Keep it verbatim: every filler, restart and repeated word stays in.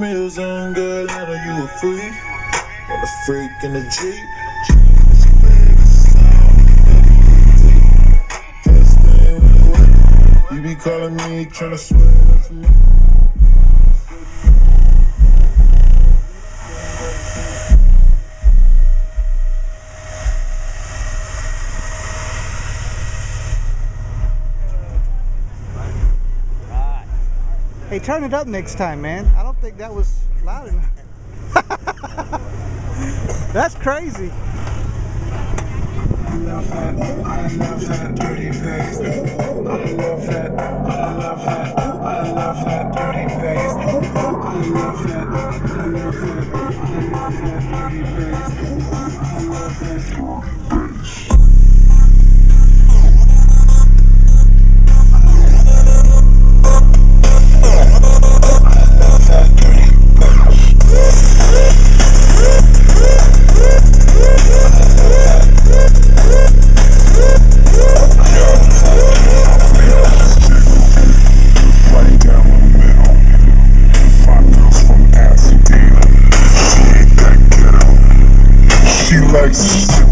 meals on good, I know you a freak. Got a freak in the Jeep. You be calling me, tryna swear to me. Hey, turn it up next time, man. I don't think that was loud enough. That's crazy. I love that, I love that dirty face. I love that, I love that, I love that dirty face. I love that, I love that, I love that dirty face. I love that. She likes